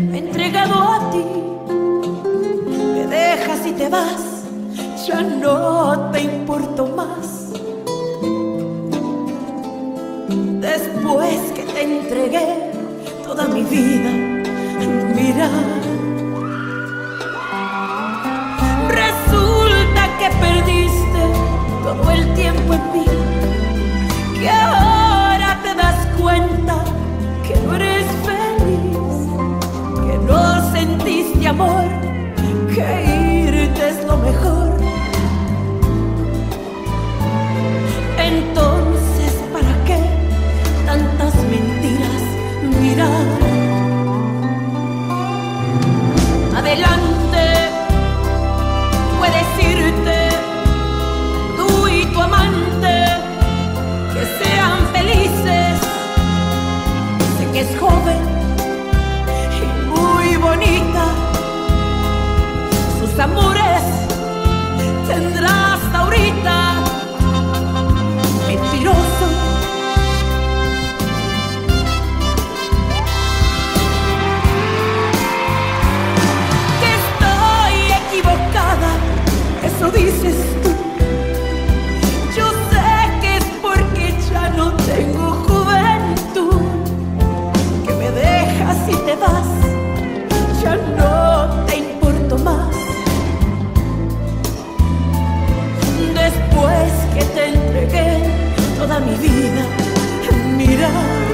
me he entregado a ti. Me dejas y te vas, ya no te importo más. Después que te entregué toda mi vida, mira, resulta que perdiste todo el tiempo en mí, que ahora te das cuenta que no eres feliz, que no sentiste amor, que irte es lo mejor. Entonces, ¿para qué tantas mentiras? Mira, adelante, puedes irte, tú y tu amante, que sean felices. Sé que es joven y muy bonita, sus amores tendrá hasta ahorita. Mentiroso, que estoy equivocada, eso dices tú. Yo sé que es porque ya no tengo juventud, que me dejas y te vas, ya no te importo más. Después que te entregué toda mi vida, mira,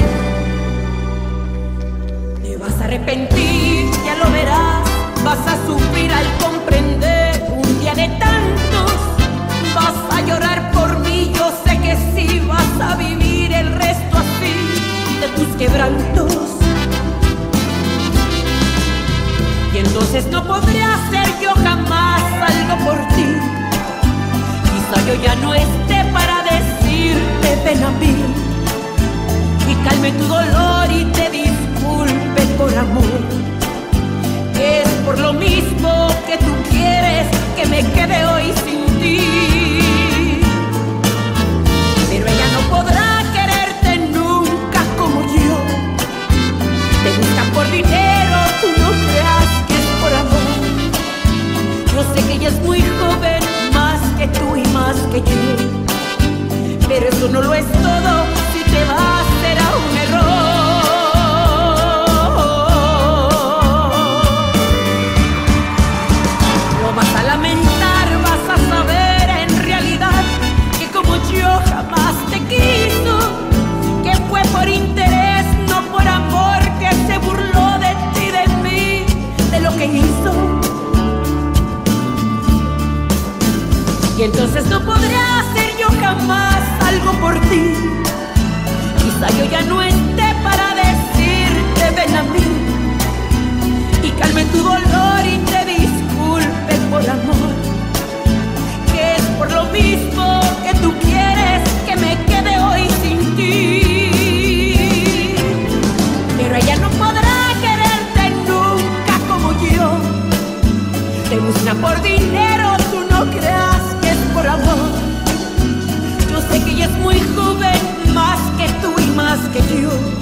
te vas a arrepentir, ya lo verás, vas a sufrir al comprender un día de tantos, vas a llorar por mí, yo sé que sí, vas a vivir el resto así de tus quebrantos. Y entonces no podré hacer yo jamás algo por ti. Quizá yo ya no esté para decirte ven a mí y calme tu dolor y te disculpe por amor. Es por lo mismo que tú quieres que me quede hoy sin ti. Pero ella no podrá quererte nunca como yo. Te busca por dinero, tú no creas que es por amor. Yo sé que ella es muy joven, más que tú y más que yo, pero eso no lo es todo, si te vas será un error. Lo vas a lamentar, vas a saber en realidad que como yo jamás te quiso, que fue por interés, no por amor, que se burló de ti, de mí, de lo que hizo. Y entonces no podré hacer yo jamás algo por ti. Quizá yo ya no esté para decirte ven a mí y calme tu dolor y te disculpe por amor, que es por lo mismo que tú quieres que me quede hoy sin ti. Pero ella no podrá quererte nunca como yo. Te busca por dinero, tú no creas que es por amor. Yo sé que ella es muy joven, más que tú y más que yo,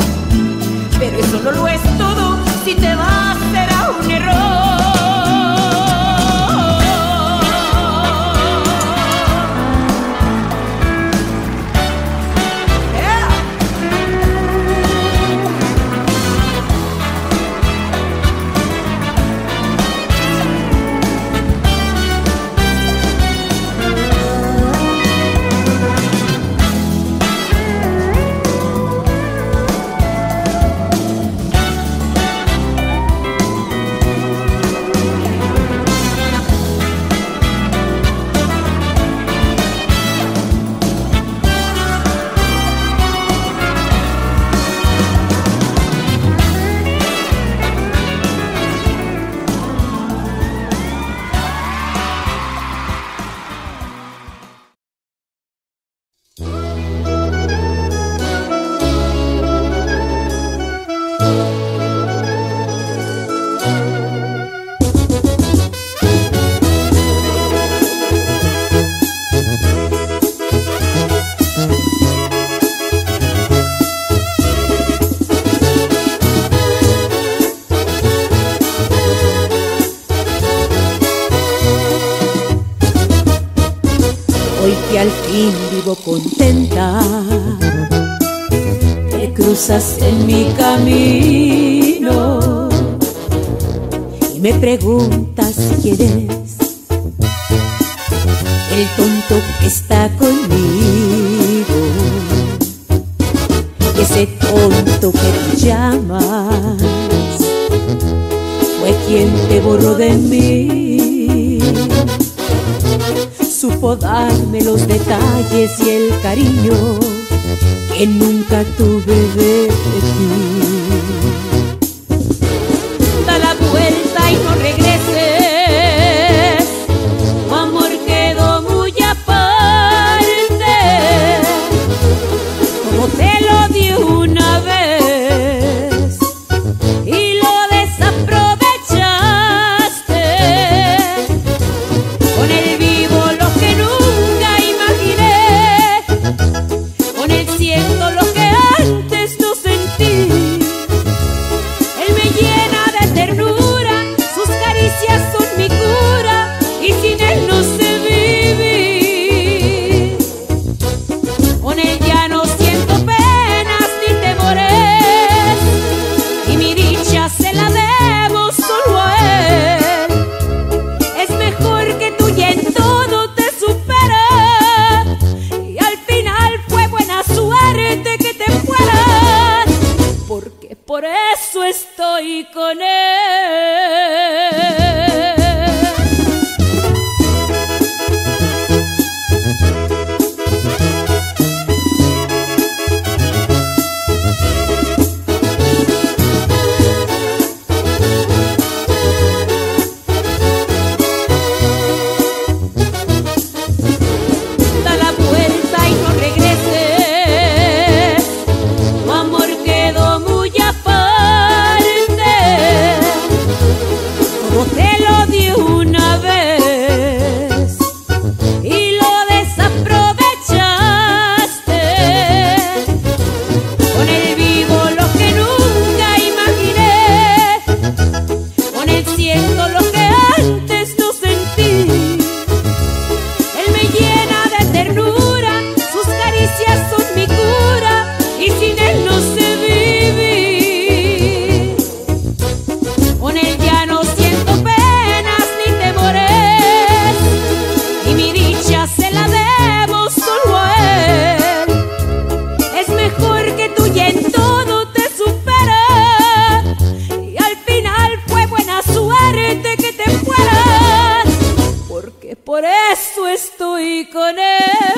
al fin vivo contenta. Te cruzas en mi camino y me preguntas quién es el tonto que está conmigo. Ese tonto que tú llamas fue quien te borró de mí. Supo darme los detalles y el cariño que nunca tuve de ti. Da la vuelta y no regreses, tu amor quedó muy aparte. Como te lo di una vez y lo desaprovechaste, con él vivo lo que nunca imaginé, con él siento lo que antes no sentí. Él me llena de ternura, sus caricias son mi cura y sin él no sé vivir. Con él ya no siento penas ni temores y mi dicha se la debo solo a él. Es mejor que tú y en todo te supera y al final fue buena suerte que te fueras, porque por eso estoy con él. Da la vuelta y no regreses, tu amor quedó muy aparte. Como te lo di una vez y lo desaprovechaste, con él vivo lo que nunca imaginé, con él siento lo que antes no sentí. Él me llena de ternura, sus caricias son mi cura y sin él no sé vivir. Con él ya no siento penas ni temores y mi dicha se la debo solo a él. Es mejor que tú y en todo te supera y al final fue buena suerte que te fueras, porque por eso estoy con él.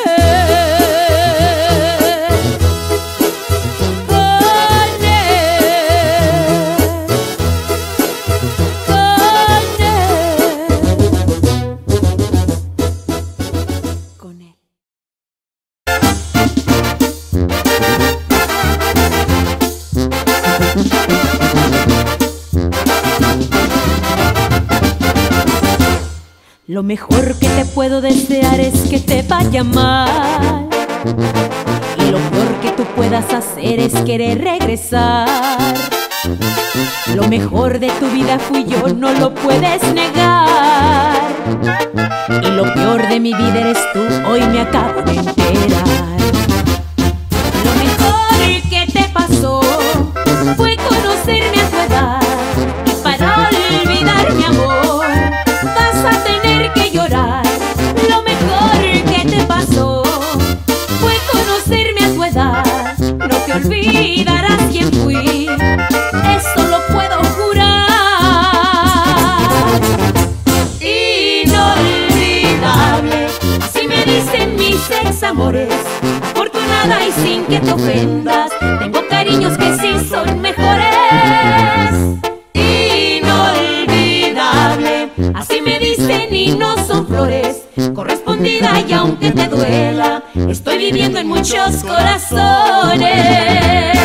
Con él. Con él. Lo mejor que te puedo desear es que te vaya mal, y lo peor que tú puedas hacer es querer regresar. Lo mejor de tu vida fui yo, no lo puedes negar, y lo peor de mi vida eres tú, hoy me acabo de enterar. Lo mejor que te pasó fue conocerme a tu edad, y para olvidar mi amor vas a tener que llorar. Lo mejor que te pasó fue conocerme a tu edad, no te olvidarás quién fui, eso lo puedo jurar. Inolvidable, así me dicen mis examores, afortunada y sin que te ofendas, tengo cariños que sí son mejores. Inolvidable, así me dicen y no son flores, correspondida y aunque te duela, estoy viviendo en muchos corazones.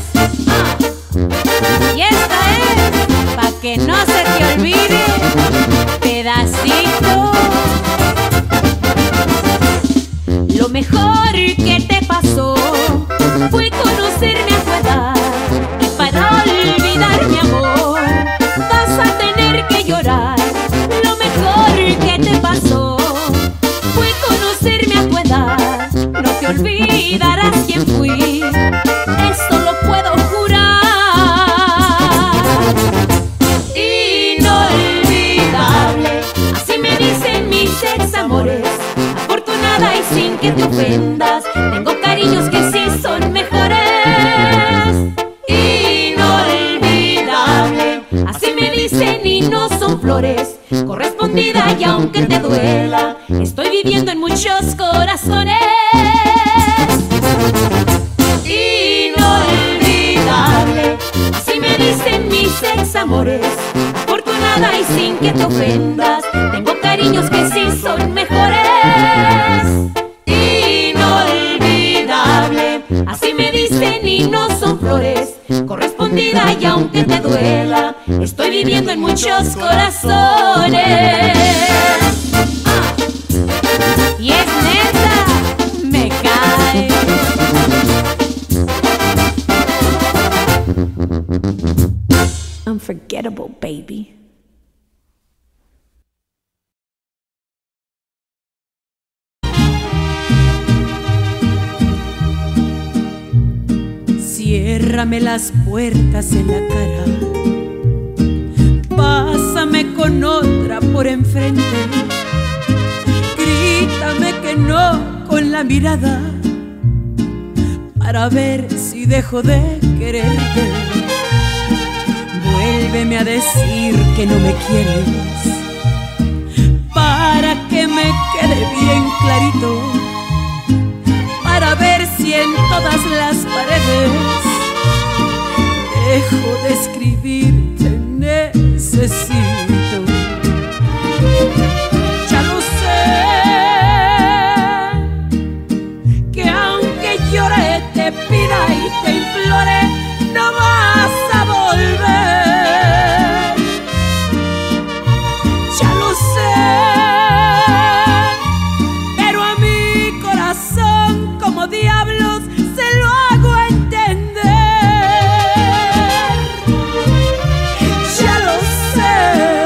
Y esta es, pa' que no se te olvide, pedacito. Lo mejor que te pasó fue conocerme a tu edad, y para olvidar mi amor vas a tener que llorar. Lo mejor que te pasó fue conocerme a tu edad, que te ofendas. Tengo cariños que sí son mejores. Inolvidable, así me dicen y no son flores. Correspondida y aunque te duela, estoy viviendo en muchos corazones. Inolvidable, así me dicen mis examores. Afortunada y sin que te ofendas, tengo cariños que sí son mejores. Inolvidable, así me dicen y no son flores. Correspondida y aunque te duela, estoy viviendo en muchos corazones. Y es neta, me cae. Unforgettable, baby. Ciérrame las puertas en la cara, pásame con otra por enfrente, grítame que no con la mirada, para ver si dejo de quererte. Vuélveme a decir que no me quieres, para que me quede bien clarito, para ver si en todas las paredes dejo de escribir te necesito. Ya lo sé, que aunque llore, te pida y te implore, no vas a volver. Ya lo sé, pero a mi corazón como diablos se lo hago entender. Ya lo sé,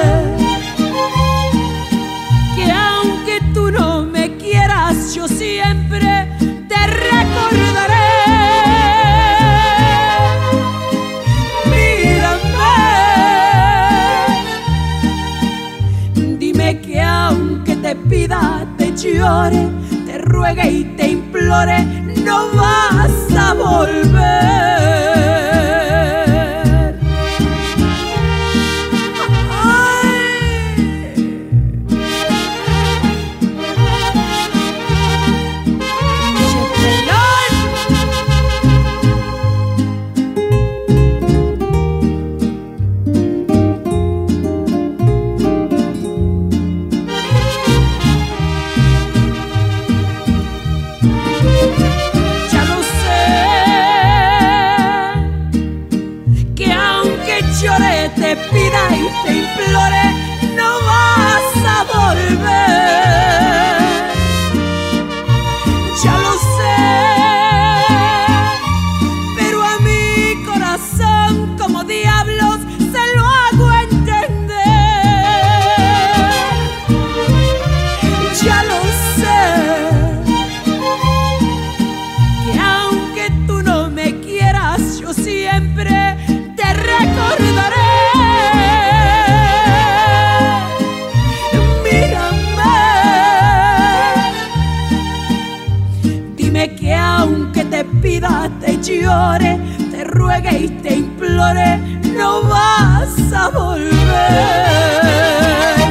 que aunque tú no me quieras, yo siempre te recordaré. Mírame, dime que aunque te pida, te llore, te ruegue y te implore, no vas a volver. Te pida y te implore, no vas a volver. Ya lo sé, pero a mi corazón como diablos se lo hago entender. Ya lo sé, que aunque tú no me quieras, yo siempre te recordaré. Que aunque te pida, te llore, te ruegue y te implore, no vas a volver.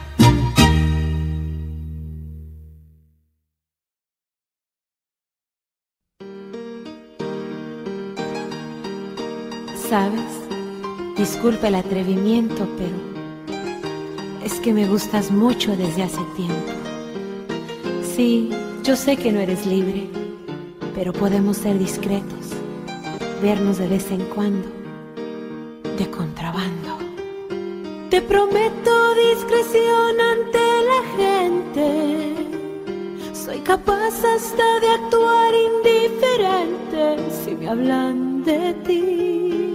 ¿Sabes? Disculpa el atrevimiento, pero es que me gustas mucho desde hace tiempo. Sí, yo sé que no eres libre, pero podemos ser discretos, vernos de vez en cuando, de contrabando. Te prometo discreción ante la gente, soy capaz hasta de actuar indiferente si me hablan de ti.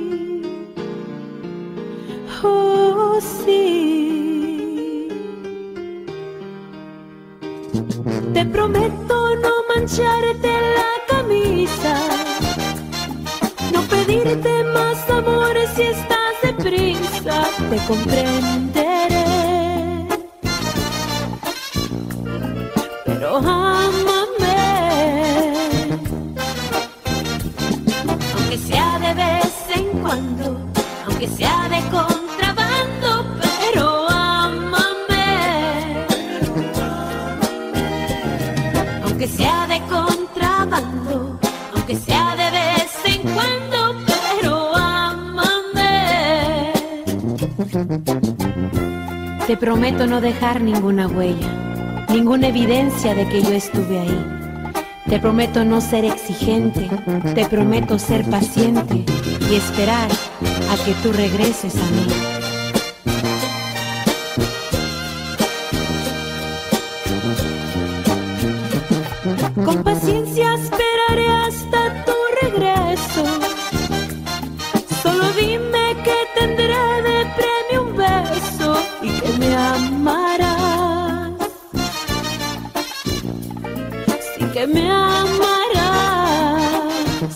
Oh, sí. Te prometo no mancharte la camisa, no pedirte más amor si estás deprisa, te comprenderé. Pero ámame Te prometo no dejar ninguna huella, ninguna evidencia de que yo estuve ahí. Te prometo no ser exigente, te prometo ser paciente y esperar a que tú regreses a mí. Con paciencia esperaré hasta tu regreso. Solo dime que tendré de premio un beso y que me amarás. Sí que me amarás.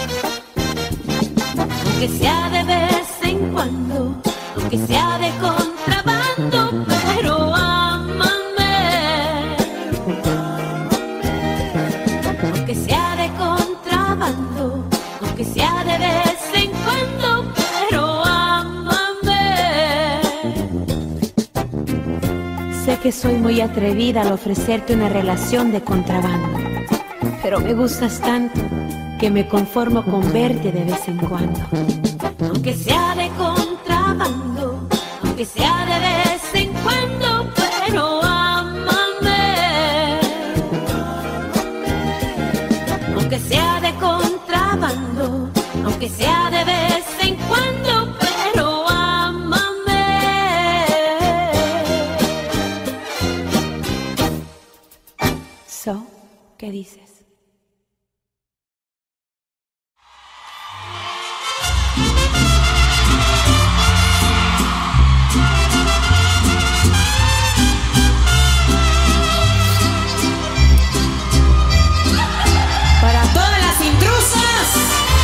Aunque sea de vez en cuando, aunque sea de contrabando, pero ámame. Aunque sea de contrabando, aunque sea de vez en cuando, pero ámame. Sé que soy muy atrevida al ofrecerte una relación de contrabando, pero me gustas tanto que me conformo con verte de vez en cuando. Aunque sea de contrabando, aunque sea de vez en cuando, pero ámame. Aunque sea de contrabando, aunque sea de vez en cuando, pero ámame. So, ¿qué dices? Para todas las intrusas,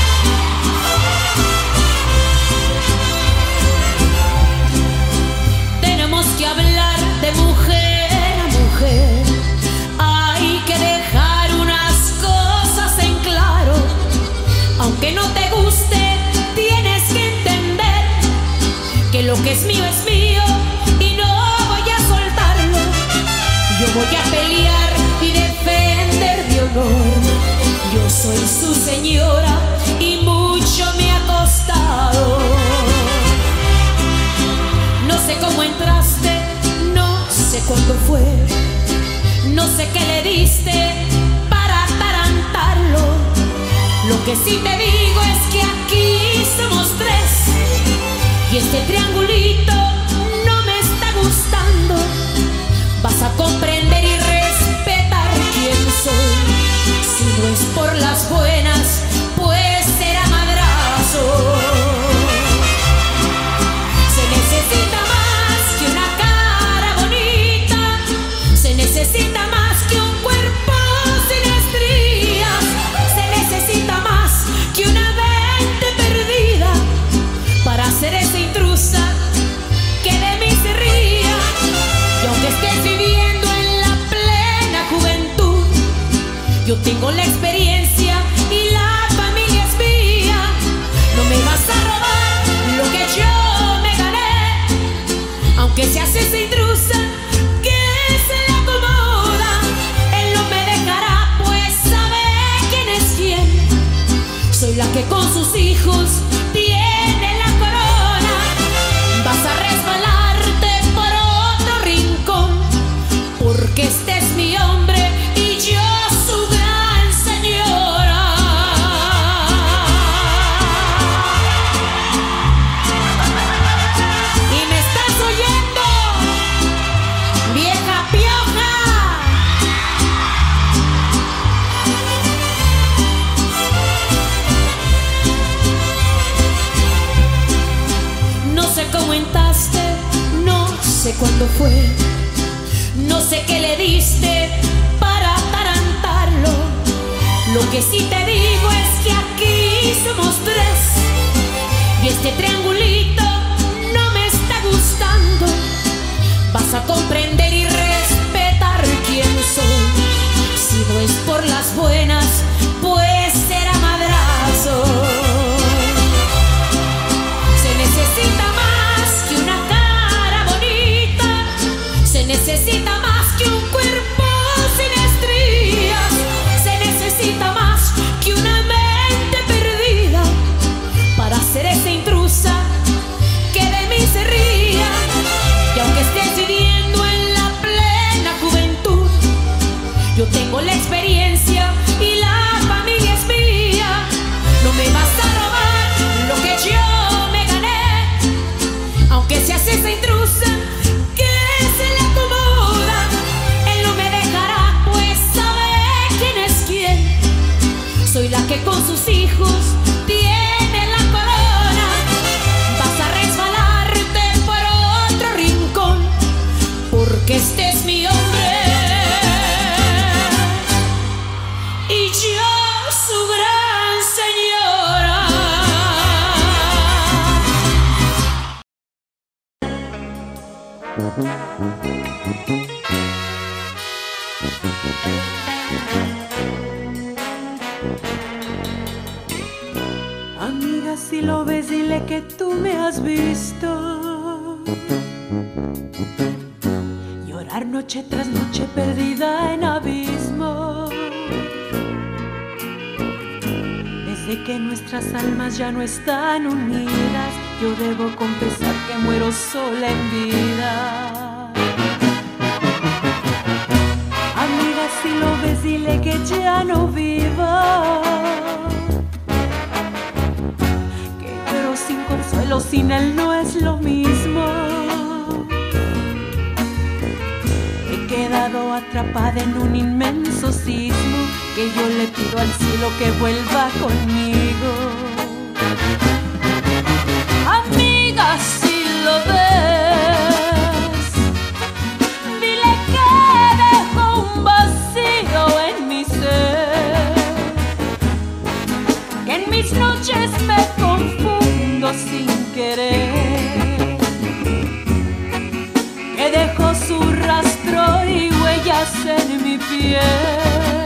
tenemos que hablar de mujer a mujer. Hay que dejar unas cosas en claro. Aunque no te guste, tienes que entender que lo que es mío y no voy a soltarlo. Yo voy a pelear y defender mi honor. Yo soy su señora y mucho me ha costado. No sé cómo entraste, no sé cuándo fue, no sé qué le diste para atarantarlo. Lo que sí te digo es que aquí somos tres y este triangulito no me está gustando. Vas a comprender y respetar quién soy. Si no es por las buenas, pues será madrazo. Se necesita más que una cara bonita, se necesita más que un cuerpo sin estrías, se necesita más que una mente perdida para ser esa intrusa que de mí se ría. Y aunque estés viviendo en la plena juventud, yo tengo la experiencia y la familia es mía. No me vas a robar lo que yo me gané, aunque seas esa intrusa que se le acomoda. Él no me dejará, pues sabe quién es quién. Soy la que con sus hijos tiene la corona. Vas a resbalarte por otro rincón, porque este es mi hombre y yo su gran señora. Y me estás oyendo, vieja pioja. No sé cómo entraste, no sé cuándo fue, no sé qué le diste para atarantarlo. Lo que sí te digo es que aquí somos tres y este triangulito no me está gustando. Vas a comprender y respetar quién soy. Si no es por las buenas, pues será madrazo. Se necesita más que una cara bonita, se necesita más que un cuerpo sin estrías, se necesita más que una mente perdida para ser esa intrusa Amiga, si lo ves, dile que tú me has visto llorar noche tras noche perdida en abismo. Desde que nuestras almas ya no están unidas, yo debo confesar que muero sola en vida. Amiga, si lo ves, dile que ya no vivo, que lloro sin consuelo, sin él no es lo mismo. He quedado atrapada en un inmenso sismo, que yo le pido al cielo que vuelva conmigo. Amiga, si lo ves, dile que dejo un vacío en mi ser, que en mis noches me confundo sin querer, que dejo su rastro y huellas en mi piel.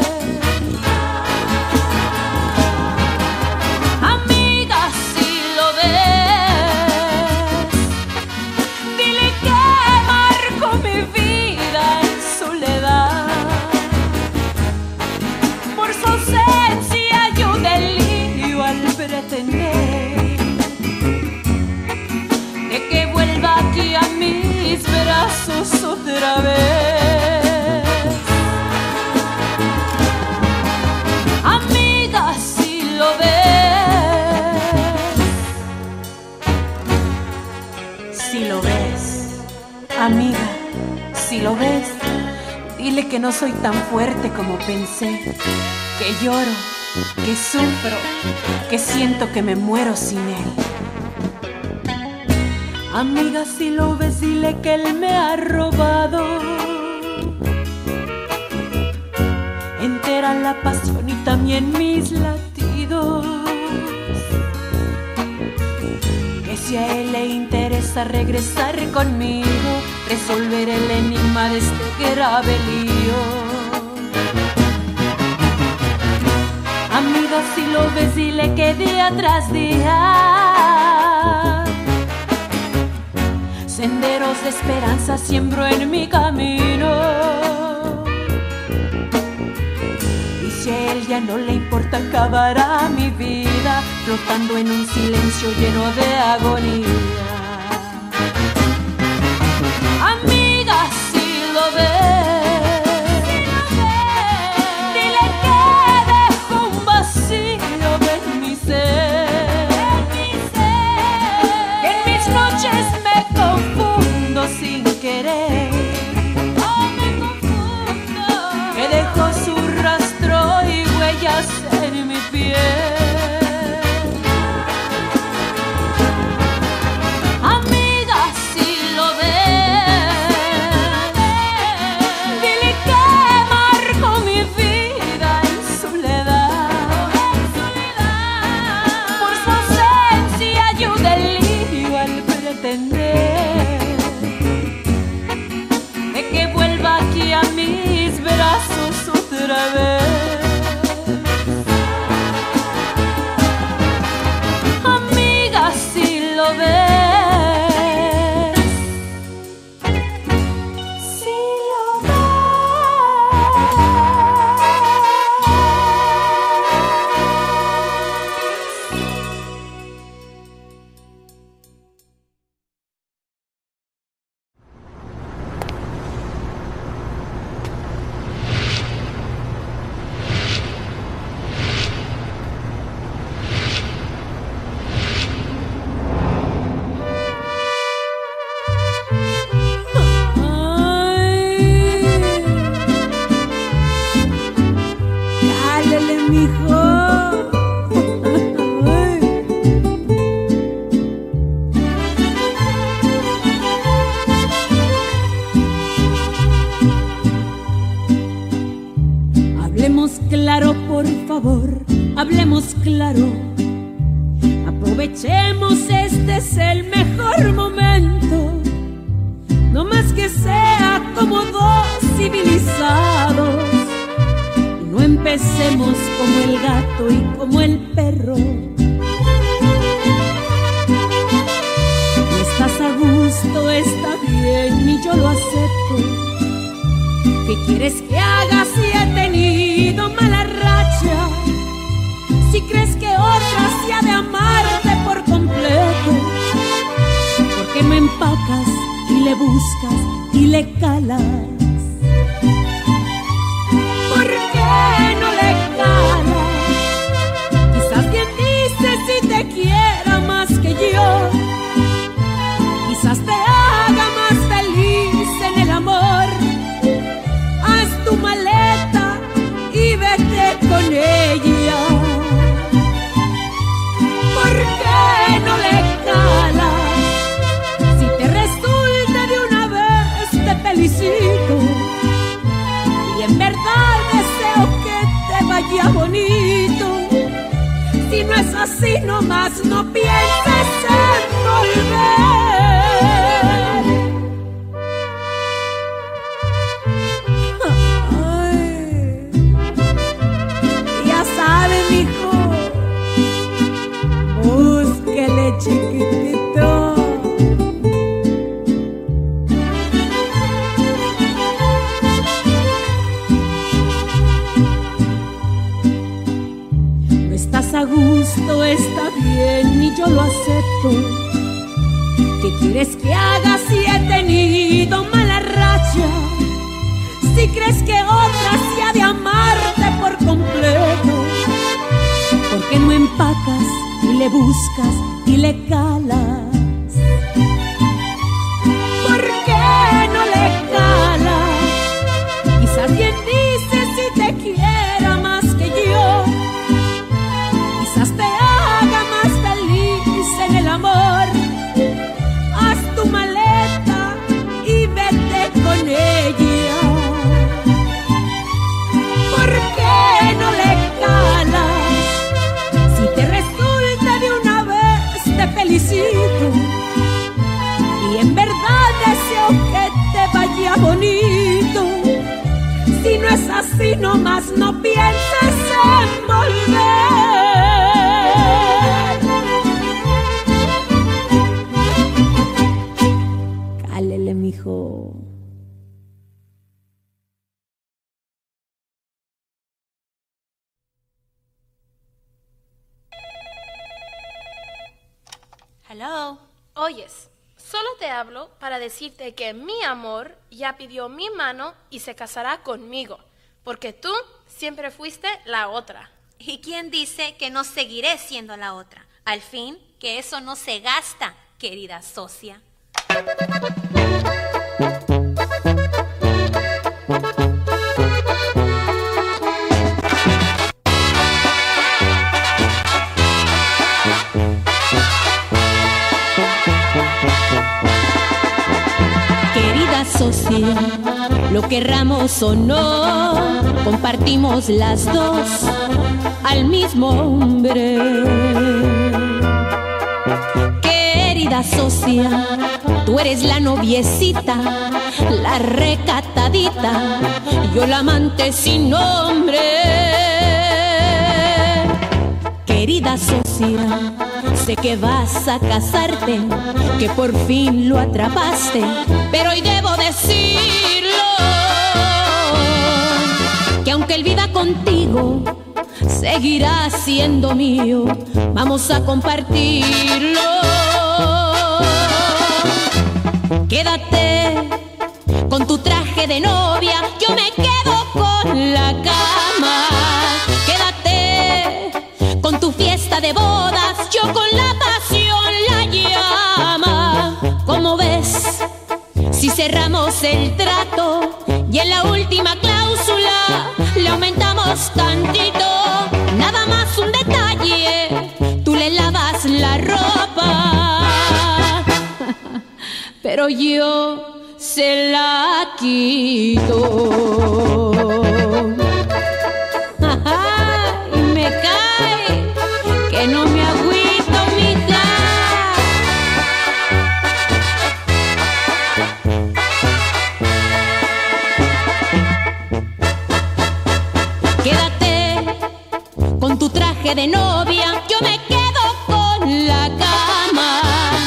De que vuelva aquí a mis brazos otra vez. Amiga, si lo ves, si lo ves, amiga, si lo ves, dile que no soy tan fuerte como pensé, que lloro, que sufro, que siento que me muero sin él. Amiga, si lo ves, dile que él me ha robado entera la pasión y también mis latidos, que si a él le interesa regresar conmigo, resolver el enigma de este grave lío. Amiga, si lo ves, dile que día tras día senderos de esperanza siembro en mi camino. Y si a él ya no le importa, acabará mi vida flotando en un silencio lleno de agonía. Amiga, si lo ves, dile que dejo un vacío en mi ser, que en mis noches me confundo sin querer, que dejo su rastro y huellas en mi piel. De que vuelva aquí a mis brazos otra vez. Amiga, si lo ves, si lo ves. Hablemos claro, por favor, hablemos claro. Aprovechemos, este es el mejor momento. No más gato y como el perro. No estás a gusto, está bien y yo lo acepto. ¿Qué quieres que haga si he tenido mala racha? Si crees que otra se ha de amarte por completo, ¿por qué no empacas y le buscas y le calas? ¿Por qué no le calas? Quizás bien dices si te quiera más que yo, quizás te haga más feliz en el amor. Haz tu maleta y vete con ella. ¿Por qué no le calas? Si te resulta de una vez te felicito y en verdad deseo que te vaya bonito. Si no es así nomás no pienses en volver. Ay, ya sabes, mijo, búsquele, chiquitito. No estás a gusto, está bien y yo lo acepto. ¿Qué quieres que haga si he tenido mala racha? Si crees que otra se ha de amarte por completo, ¿por qué no empacas y le buscas y le calas? ¿Por qué no le calas? Quizás bien dices si te quiera más que yo, quizás te haga más feliz en el amor. Haz tu maleta y vete con ella. ¿Por qué no le calas? Si te resulta de una vez te felicito y en verdad deseo que te vaya bonito. Si no es así nomás no pienses en volver. Cálele, mijo. Hello. Oyes, solo te hablo para decirte que mi amor ya pidió mi mano y se casará conmigo, porque tú siempre fuiste la otra. ¿Y quién dice que no seguiré siendo la otra? Al fin, que eso no se gasta, querida socia. Querida socia, lo querramos o no, compartimos las dos al mismo hombre. Querida socia, tú eres la noviecita, la recatadita, yo la amante sin nombre. Querida socia, sé que vas a casarte, que por fin lo atrapaste, pero hoy debo decirlo, que aunque él viva contigo, seguirá siendo mío, vamos a compartirlo. Quédate con tu traje de novia, yo me quedo con la cama. Quédate con tu fiesta de bodas, yo con la pasión, la llama. ¿Cómo ves? Si cerramos el trato y en la última cláusula le aumentamos tantito, nada más un detalle, tú le lavas la ropa, pero yo se la quito. Y me cae que no me agüito, mija. Quédate con tu que de novia yo me quedo con la cama.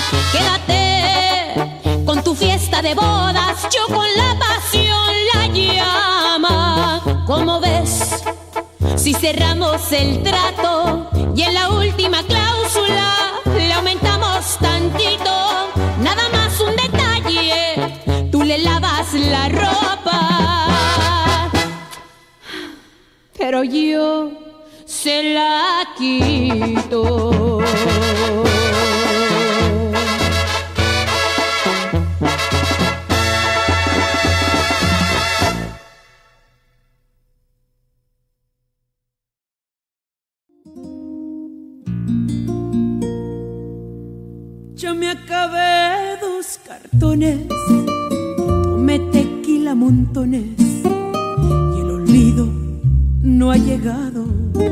Quédate con tu fiesta de bodas, yo con la pasión la llama. ¿Cómo ves? Si cerramos el trato y en la última cláusula le aumentamos tantito, nada más un detalle, tú le lavas la ropa, pero yo se la quito. Ya me acabé 2 cartones, tomé tequila montones y el olvido no ha llegado.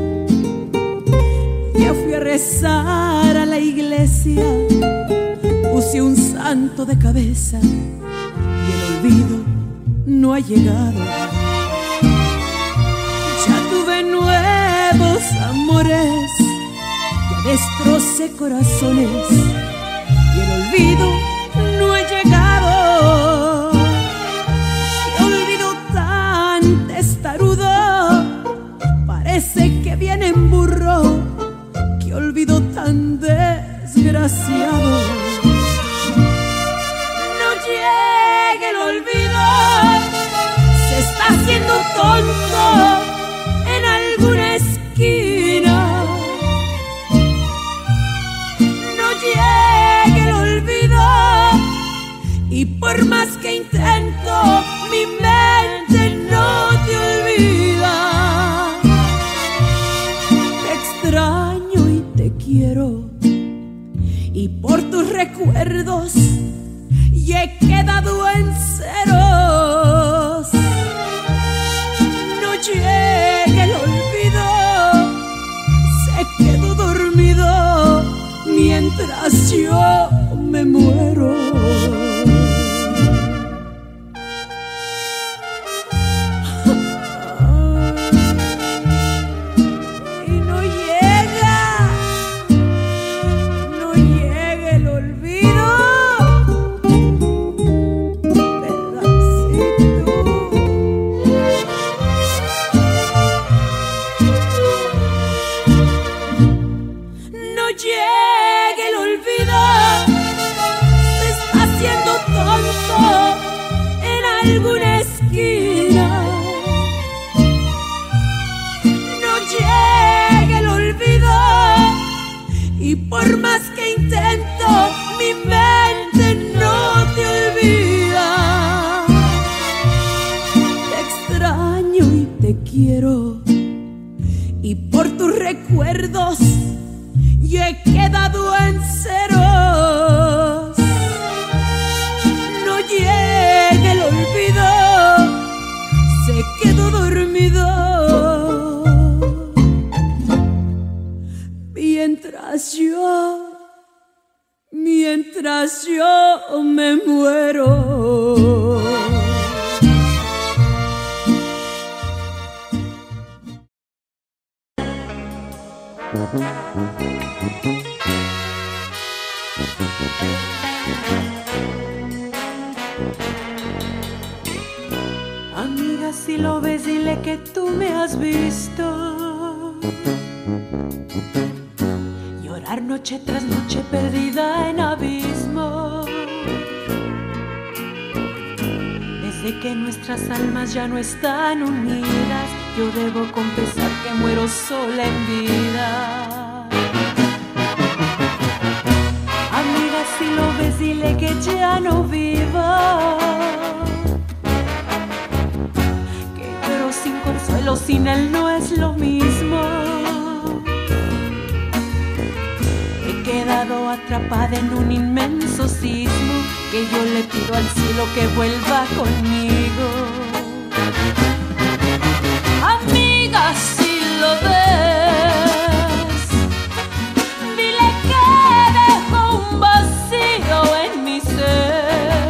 Ya fui a rezar a la iglesia, puse un santo de cabeza y el olvido no ha llegado. Ya tuve nuevos amores, ya destrocé corazones y el olvido no ha llegado. Qué olvido tan testarudo, parece que viene en burro. Qué olvido tan desgraciado. No llegue el olvido, se está haciendo tonto en alguna esquina. No llegue el olvido, y por más que intento, mi mente no te olvida. Te extraño y te quiero, y por tus recuerdos y he quedado en ceros. No llegue el olvido, se quedó dormido mientras yo me muero. Y no llega el olvido, pedacito. No llegue el olvido, se está haciendo tonto en alguna esquina. No llegue el olvido, y por más que intento, mi mente no te olvida. Te extraño y te quiero, y por tus recuerdos y he quedado en ceros. No llegue el olvido, se quedó dormido mientras yo me muero. Amiga, si lo ves, dile que tú me has visto llorar noche tras noche perdida en abismo. Desde que nuestras almas ya no están unidas, yo debo confesar que muero sola en vida. Amiga, si lo ves, dile que ya no vivo, que lloro sin consuelo, sin él no es lo mismo. He quedado atrapada en un inmenso sismo, que yo le pido al cielo que vuelva conmigo. Amiga, si lo ves, dile que dejo un vacío en mi ser,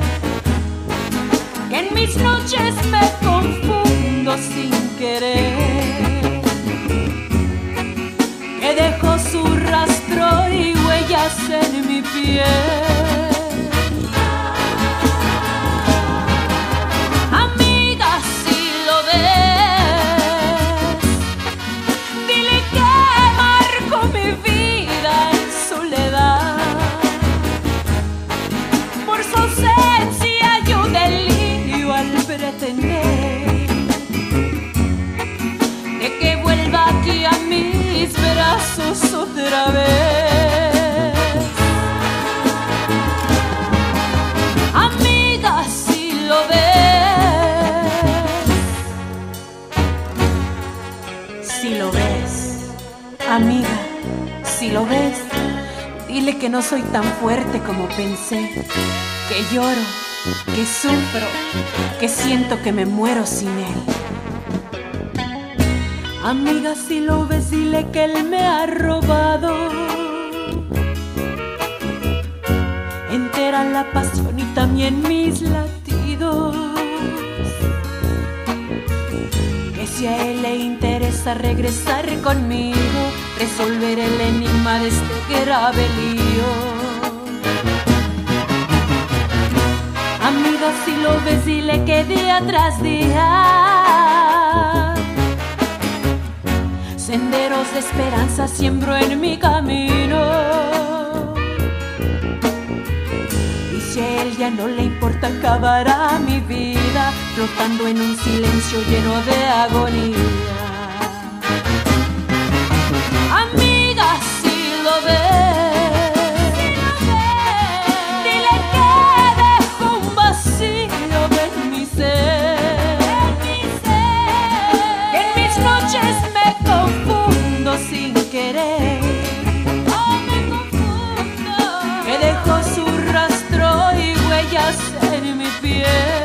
que en mis noches me confundo sin querer. ausencia yo delirio al pretender de que vuelva aquí a mis brazos otra vez. Amiga, si lo ves, si lo ves, amiga, si lo ves, dile que no soy tan fuerte como pensé, que lloro, que sufro, que siento que me muero sin él. Amiga, si lo ves, dile que él me ha robado entera la pasión y también mis latidos. Que si a él le interesa regresar conmigo, resolver el enigma de este grave lío. Amiga, si lo ves, dile que día tras día senderos de esperanza siembro en mi camino. Y si a él ya no le importa, acabará mi vida flotando en un silencio lleno de agonía. Amiga, si lo ves, dile que dejo un vacío en mi ser, que en mis noches me confundo sin querer, que dejo su rastro y huellas en mi piel.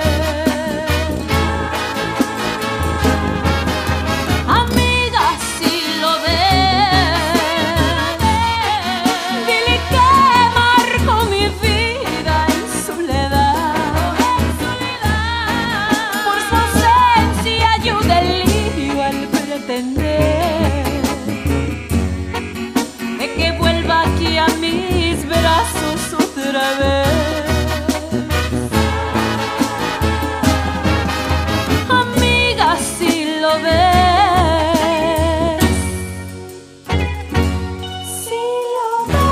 De que vuelva aquí a mis brazos otra vez. Amiga, si lo ves, si lo ves.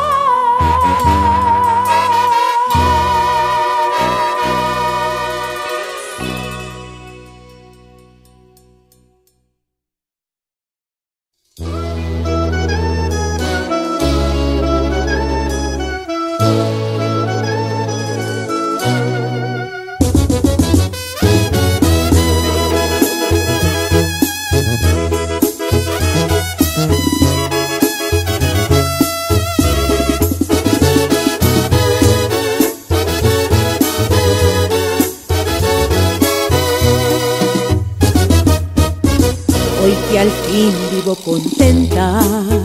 Hoy que al fin vivo contenta,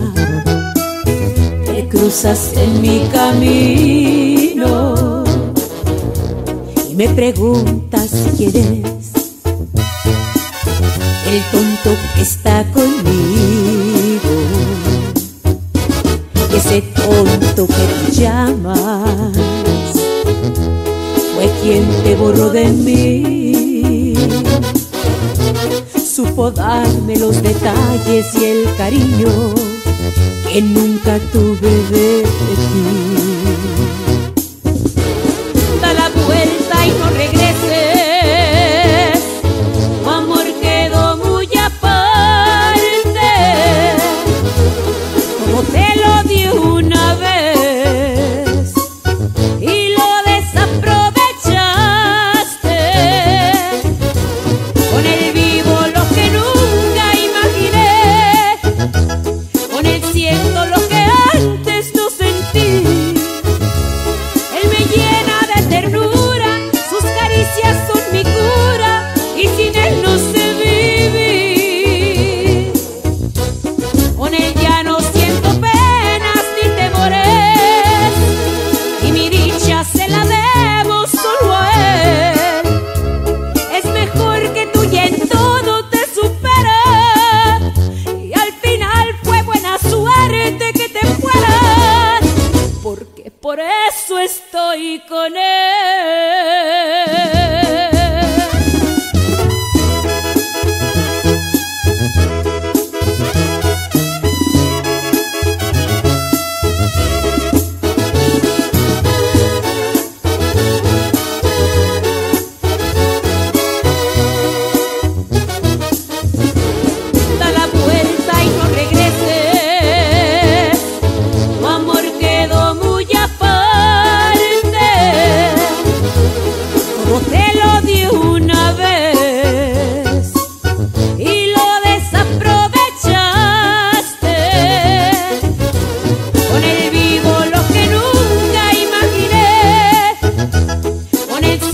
te cruzas en mi camino y me preguntas quién es el tonto que está conmigo. Ese tonto que tú llamas fue quien te borró de mí. Supo darme los detalles y el cariño que nunca tuve de ti. Da la vuelta y no regreses, tu amor quedó muy aparte, como te lo di una vez y lo desaprovechaste. Con el vivo lo que nunca imaginé, con el siento lo que antes no sentí.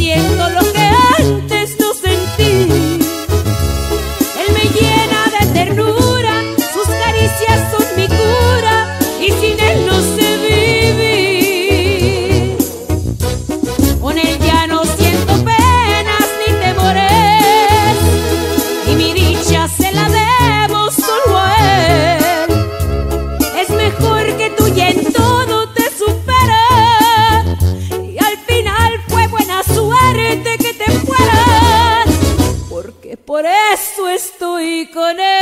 siento lo que antes no sentí. Él me llena de ternura, sus caricias son mi cura y sin él no sé vivir. Con él ya no siento penas ni temores y mi dicha se la debo solo a él. Es mejor que tú y en todo te superas y al final fue buena suerte que te fueras, porque por eso estoy con él.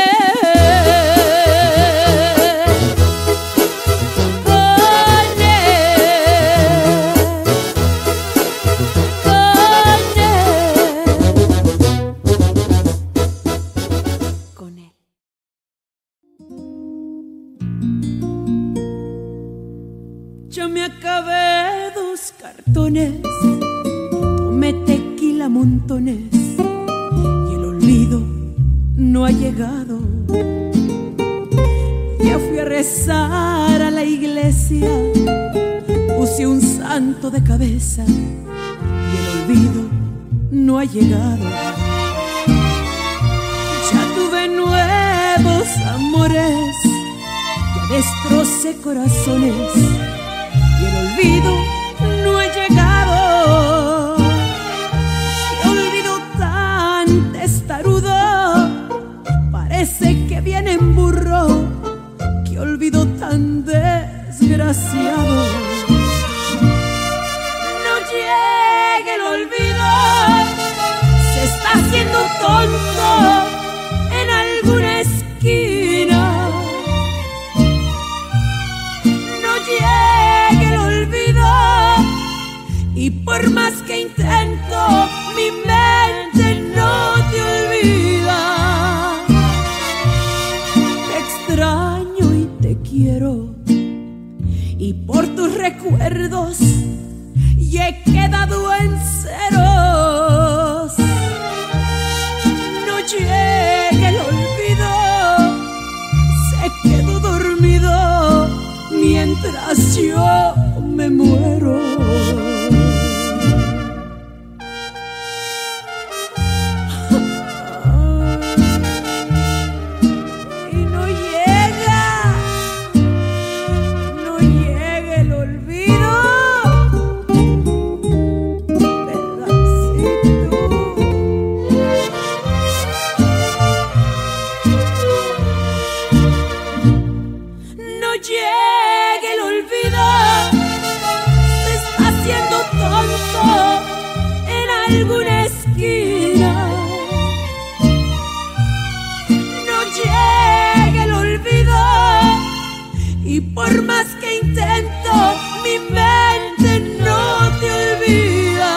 Yo me acabé 2 cartones, tomé tequila montones y el olvido no ha llegado. Ya fui a rezar a la iglesia, puse un santo de cabeza y el olvido no ha llegado. Ya tuve nuevos amores, ya destrocé corazones y el olvido no ha llegado. Qué olvido tan testarudo, parece que viene en burro. Qué olvido tan desgraciado. No llegue el olvido, se está haciendo tonto en alguna esquina. No llegue el olvido y por más que intento, mi mente no te olvida. Te extraño y te quiero y por tus recuerdos y he quedado en ceros. No llegue el olvido, se quedó dormido mientras yo me muero. Y no llega el olvido, pedacito. No llegue el olvido, se está haciendo tonto en alguna esquina. No llegue el olvido y por más que intento, mi mente no te olvida.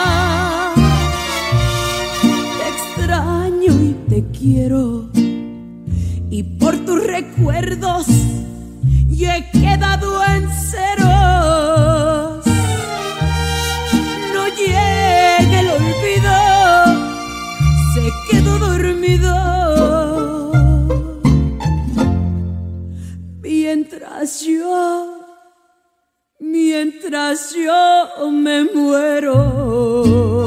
Te extraño y te quiero y por tus recuerdos y he quedado en ceros. No llegue el olvido, se quedó dormido mientras yo me muero.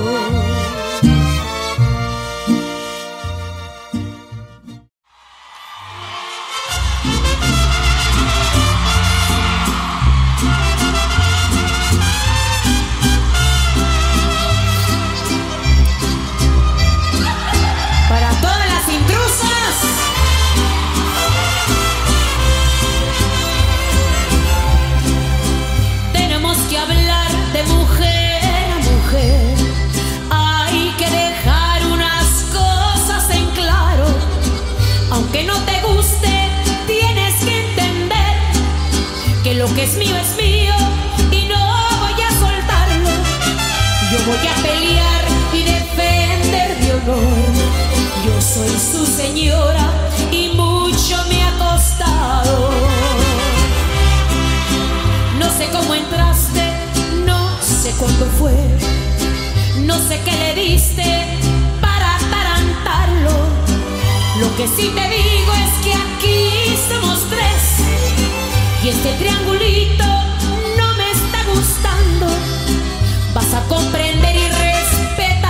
Lo que es mío y no voy a soltarlo. Yo voy a pelear y defender mi honor. Yo soy su señora y mucho me ha costado. No sé cómo entraste, no sé cuándo fue, no sé qué le diste para atarantarlo. Lo que sí te digo es que aquí somos 3 y este triangulito no me está gustando. Vas a comprender y respetar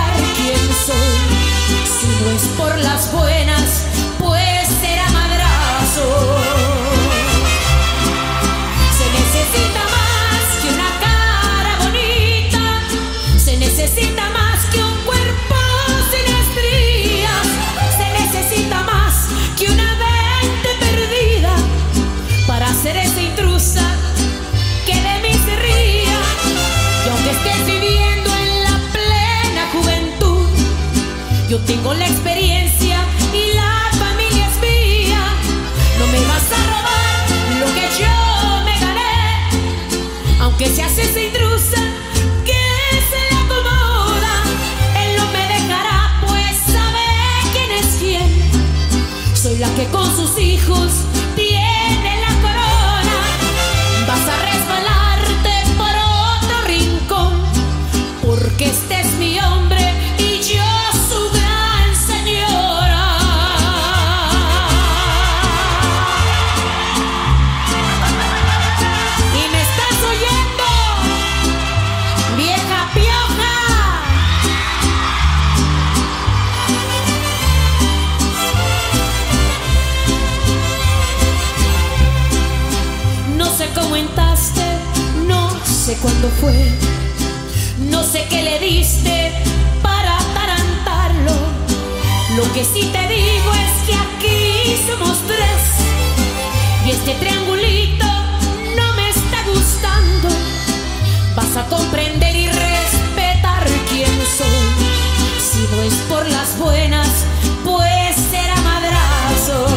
tengo la experiencia y la familia es mía. No me vas a robar lo que yo me gané, aunque seas esa intrusa que se le acomoda. Él no me dejará, pues sabe quién es quién. Soy la que con sus hijos tiene la corona. Vas a resbalarte por otro rincón, porque este es mi hombre y yo su gran señora. Y me estás oyendo, vieja pioja. No sé cómo entraste, no sé cuándo fue, no sé qué le diste para atarantarlo. Lo que sí te digo es que aquí somos tres y este triangulito no me está gustando. Vas a comprender y respetar quién soy. Si no es por las buenas, pues será madrazo.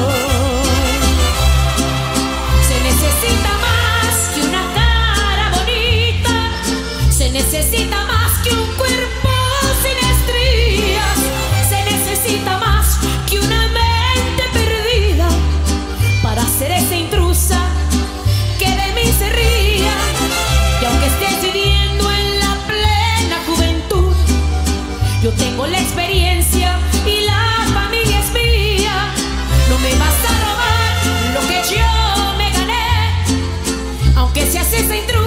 Se necesita más que una cara bonita, se necesita más que un cuerpo sin estrías, se necesita más que una mente perdida para ser esa intrusa que de mí se ría. Y aunque estés viviendo en la plena juventud, yo tengo la experiencia y la familia es mía. No me vas a robar lo que yo me gané, aunque seas esa intrusa